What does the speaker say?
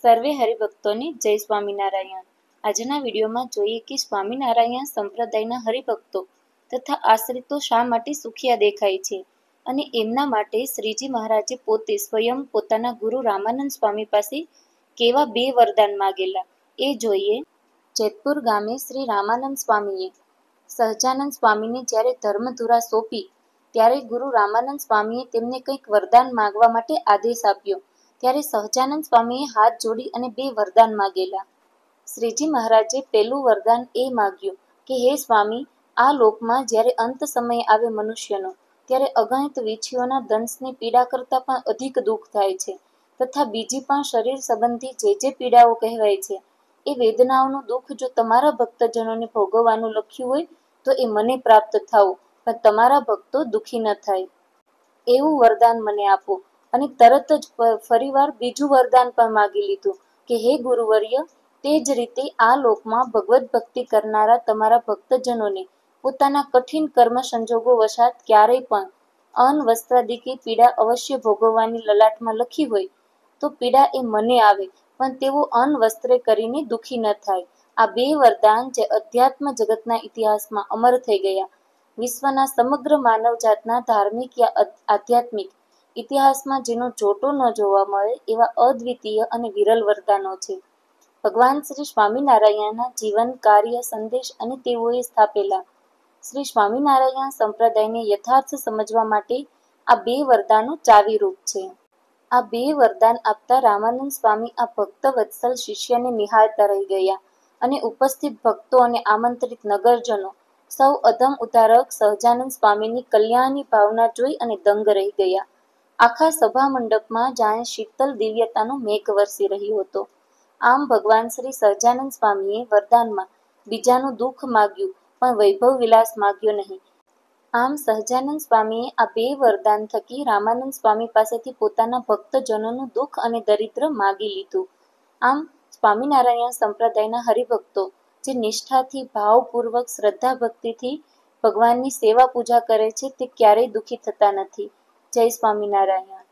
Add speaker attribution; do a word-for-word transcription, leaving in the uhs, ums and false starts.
Speaker 1: સર્વે હરિભક્તોને જય સ્વામિનારાયણ। આજના વિડીયોમાં જોઈએ કે સ્વામિનારાયણ સંપ્રદાયના હરિભક્તો તથા આશ્રિતો શા માટે સુખિયા દેખાય છે અને એમના માટે શ્રીજી મહારાજે પોતે સ્વયં પોતાના ગુરુ રામાનંદ સ્વામી પાસે કેવા બે વરદાન માગેલા એ જોઈએ। જેતપુર ગામે શ્રી રામાનંદ સ્વામીએ સહજાનંદ સ્વામીને જ્યારે ધર્મધુરા સોંપી ત્યારે ગુરુ રામાનંદ સ્વામીએ તેમને કંઈક વરદાન માગવા માટે આદેશ આપ્યો। ત્યારે સહજાનંદ સ્વામીએ હાથ જોડી અને બે વરદાન માગેલા। શ્રીજી મહારાજે પહેલું વરદાન એ માગ્યું કે હે સ્વામી, આ લોકમાં જ્યારે અંત સમય આવે મનુષ્યનો ત્યારે અગણિત વીંછીઓના દંશની પીડા કરતાં પણ અધિક દુઃખ થાય છે તથા બીજી પણ શરીર સંબંધી જે જે પીડાઓ કહેવાય છે એ વેદનાઓનું દુઃખ જો તમારા ભક્તજનોને ભોગવવાનું લખ્યું હોય તો એ મને પ્રાપ્ત થાવું, પણ તમારા ભક્તો દુઃખી ન થાય એવું વરદાન મને આપો। અને તરત જ ફરીવાર બીજું વરદાન પણ માગી લીધું કે હે ગુરુવર્ય, તે જ રીતે આ લોકમાં ભગવત ભક્તિ કરનારા તમારા ભક્તજનોને પોતાના કઠિન કર્મ સંજોગો વશાત ક્યારેય પણ અન્ન વસ્ત્રાદિકી પીડા અવશ્ય ભોગવવાની લલાટમાં લખી હોય તો પીડા એ મને આવે, પણ તેઓ અન્ન વસ્ત્રે કરીને દુઃખી ન થાય। આ બે વરદાન જે અધ્યાત્મ જગતના ઇતિહાસમાં અમર થઈ ગયા, વિશ્વના સમગ્ર માનવજાતના ધાર્મિક યા આધ્યાત્મિક ઇતિહાસમાં જેનો જોટો ન જોવા મળે એવા અદ્વિતીય અને વિરલ વરદાનો છે। ભગવાન શ્રી સ્વામિનારાયણના જીવન, કાર્ય, સંદેશ અને તેઓએ સ્થાપેલા શ્રી સ્વામિનારાયણ સંપ્રદાયને યથાર્થ સમજવા માટે આ બે વરદાનો ચાવીરૂપ છે। આ બે વરદાન આપતા રામાનંદ સ્વામી આ ભક્ત વત્સલ શિષ્યને નિહાળતા રહી ગયા અને ઉપસ્થિત ભક્તો અને આમંત્રિત નગરજનો સૌ અધમ ઉદ્ધારક સહજાનંદ સ્વામીની કલ્યાણની ભાવના જોઈ અને દંગ રહી ગયા। આખા સભા મંડપમાં જાણે શીતલ દિવ્યતાનો મેઘ વરસી રહ્યો હતો। આમ ભગવાન શ્રી સહજાનંદ સ્વામીએ વરદાનમાં બીજાનું દુઃખ માગ્યું પણ વૈભવ વિલાસ માગ્યો નહીં। આમ સહજાનંદ સ્વામીએ આ બે વરદાન થકી રામાનંદ સ્વામી પાસેથી પોતાના ભક્તજનોનું દુઃખ અને દરિદ્ર માગી લીધું। આમ સ્વામિનારાયણ સંપ્રદાયના હરિભક્તો જે નિષ્ઠાથી, ભાવપૂર્વક, શ્રદ્ધા ભક્તિથી ભગવાનની સેવા પૂજા કરે છે તે ક્યારેય દુઃખી થતા નથી। જય સ્વામિનારાયણ।